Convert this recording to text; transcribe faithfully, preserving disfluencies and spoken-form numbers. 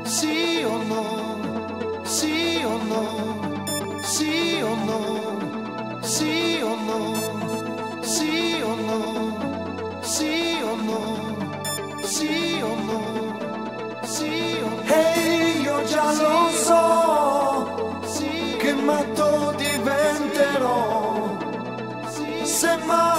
sì o no, sì o no, sì o no, sì o no, sì o no, sì o no, sì o no, sì o no. Ehi, io già lo so che matto diventerò se mai